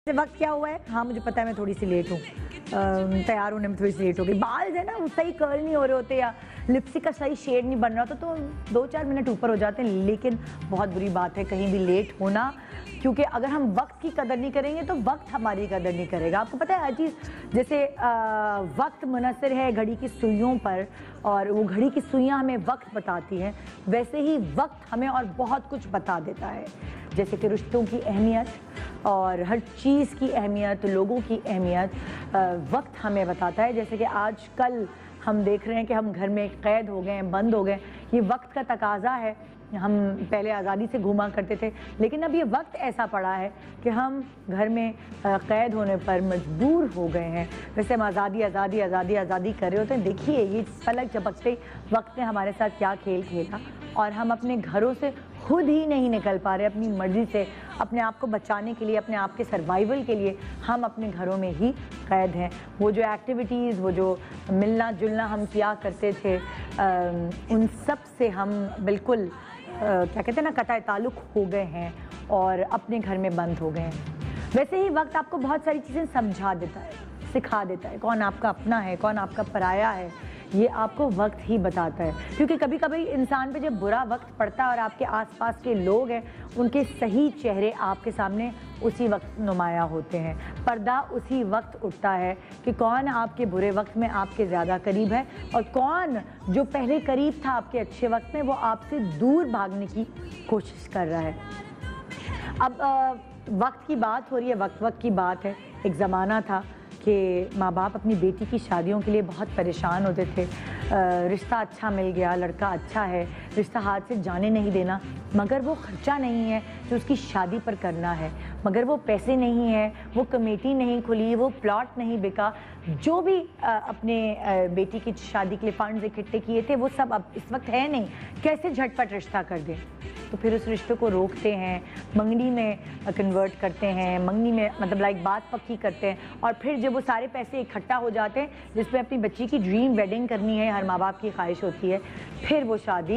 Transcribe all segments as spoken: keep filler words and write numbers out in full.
वक्त क्या हुआ है? हाँ मुझे पता है मैं थोड़ी सी लेट हूँ, तैयार होने में थोड़ी सी लेट हो गई। बाल है ना वो सही कर्ल नहीं हो रहे होते या लिपस्टिक का सही शेड नहीं बन रहा होता तो दो चार मिनट ऊपर हो जाते हैं। लेकिन बहुत बुरी बात है कहीं भी लेट होना, क्योंकि अगर हम वक्त की कदर नहीं करेंगे तो वक्त हमारी कदर नहीं करेगा। आपको पता है हर चीज़, जैसे आ, वक्त मुनसर है घड़ी की सुइयों पर और वो घड़ी की सुइयाँ हमें वक्त बताती हैं, वैसे ही वक्त हमें और बहुत कुछ बता देता है। जैसे कि रिश्तों की अहमियत और हर चीज़ की अहमियत, लोगों की अहमियत वक्त हमें बताता है। जैसे कि आज कल हम देख रहे हैं कि हम घर में कैद हो गए हैं, बंद हो गए, ये वक्त का तकाजा है। हम पहले आज़ादी से घूमा करते थे, लेकिन अब ये वक्त ऐसा पड़ा है कि हम घर में कैद होने पर मजबूर हो गए हैं। वैसे हम आज़ादी आज़ादी आज़ादी आज़ादी कर रहे होते हैं। देखिए ये पलक झपकते वक्त ने हमारे साथ क्या खेल खेला और हम अपने घरों से खुद ही नहीं निकल पा रहे अपनी मर्ज़ी से। अपने आप को बचाने के लिए, अपने आप के सर्वाइवल के लिए हम अपने घरों में ही कैद हैं। वो जो एक्टिविटीज़, वो जो मिलना जुलना हम किया करते थे, उन सब से हम बिल्कुल क्या कहते हैं ना, कताए ताल्लुक़ हो गए हैं और अपने घर में बंद हो गए हैं। वैसे ही वक्त आपको बहुत सारी चीज़ें समझा देता है, सिखा देता है। कौन आपका अपना है, कौन आपका पराया है, ये आपको वक्त ही बताता है। क्योंकि कभी कभी इंसान पे जब बुरा वक्त पड़ता है और आपके आसपास के लोग हैं, उनके सही चेहरे आपके सामने उसी वक्त नुमाया होते हैं। पर्दा उसी वक्त उठता है कि कौन आपके बुरे वक्त में आपके ज़्यादा करीब है और कौन जो पहले करीब था आपके अच्छे वक्त में, वो आपसे दूर भागने की कोशिश कर रहा है। अब आ, वक्त की बात हो रही है, वक्त वक्त की बात है। एक ज़माना था कि माँ बाप अपनी बेटी की शादियों के लिए बहुत परेशान होते थे। रिश्ता अच्छा मिल गया, लड़का अच्छा है, रिश्ता हाथ से जाने नहीं देना, मगर वो खर्चा नहीं है जो उसकी शादी पर करना है, मगर वो पैसे नहीं है, वो कमेटी नहीं खुली, वो प्लॉट नहीं बिका, जो भी आ, अपने आ, बेटी की शादी के लिए फंड्स इकट्ठे किए थे वो सब अब इस वक्त है नहीं। कैसे झटपट रिश्ता कर दें? तो फिर उस रिश्ते को रोकते हैं, मंगनी में कन्वर्ट करते हैं, मंगनी में मतलब लाइक बात पक्की करते हैं। और फिर जब वो सारे पैसे इकट्ठा हो जाते हैं जिसमें अपनी बच्ची की ड्रीम वेडिंग करनी है, हर माँ बाप की ख्वाहिश होती है, फिर वो शादी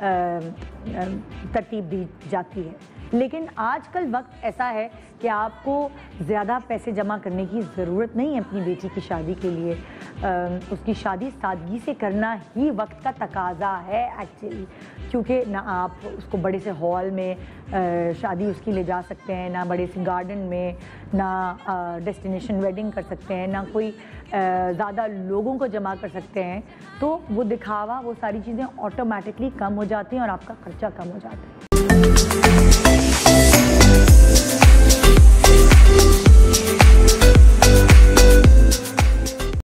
तरतीब दी जाती है। लेकिन आजकल वक्त ऐसा है कि आपको ज़्यादा पैसे जमा करने की ज़रूरत नहीं है अपनी बेटी की शादी के लिए। आ, उसकी शादी सादगी से करना ही वक्त का तकाजा है एक्चुअली, क्योंकि ना आप उसको बड़े से हॉल में आ, शादी उसकी ले जा सकते हैं, ना बड़े से गार्डन में, ना डेस्टिनेशन वेडिंग कर सकते हैं, ना कोई ज़्यादा लोगों को जमा कर सकते हैं। तो वो दिखावा, वो सारी चीज़ें ऑटोमेटिकली कम हो जाती हैं और आपका खर्चा कम हो जाता है।